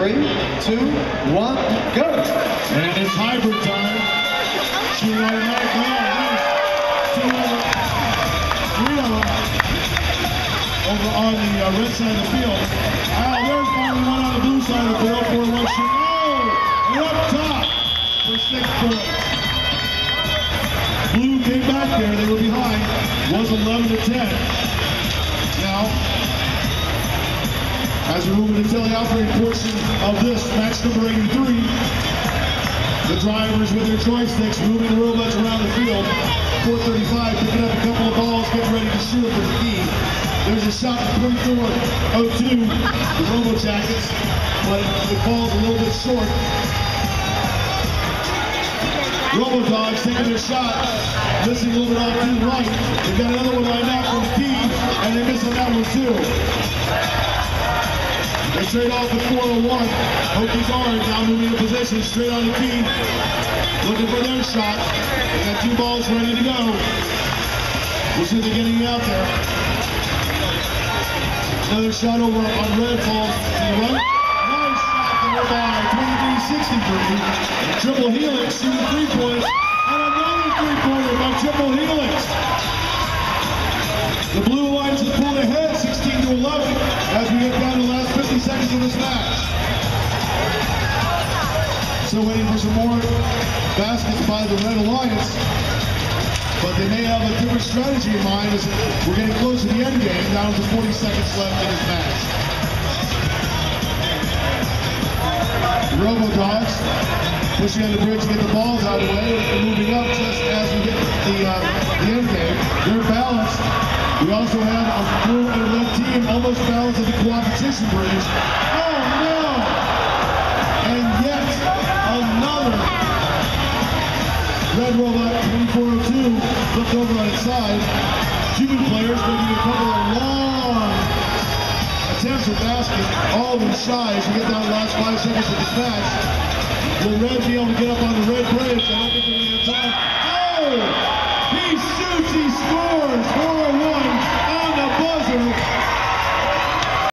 3, 2, 1, go! And it's hybrid time. Shooting automatic now. Two over, three of them over on the red side of the field. There's finally one on the blue side of the field for one shot. Oh! And up top for 6 points. Blue came back there. They were behind. Was 11-10. Now, as we move into the operating portion of this match number 83, the drivers with their joysticks moving the robots around the field. 4:35, picking up a couple of balls, getting ready to shoot for the key. There's a shot from 24-02, the Robo Jackets, but the ball's a little bit short. Robo Dogs taking their shot, missing a little bit off to the right. They've got another one lined out from the key, and they miss on that one too. They trade off the 401. Hokies Orange now moving in position, straight on the key. Looking for their shot. They got 2 balls ready to go. We'll see if they're getting it out there. Another shot over on red falls to the right. Nice shot there by 23-63. Triple Helix shooting 3-pointers. And another 3-pointer by Triple Helix. The Blue Lions have pulled ahead 16-11 as we get down to the last 50 seconds of this match. Still waiting for some more baskets by the Red Alliance, but they may have a different strategy in mind as we're getting close to the end game, down to 40 seconds left in this match. The Robo Dogs pushing on the bridge to get the balls out of the way, and moving up just as we get the end game. They're balanced. We also have a blue and red team almost balanced at the competition bridge. Oh no! And yet another red robot 2402 flipped over on its side. Cuban players making a couple of long attempts at basket, all of them shy as we get down the last 5 seconds of this match. Will red be able to get up on the red bridge? I don't think they're going to have time.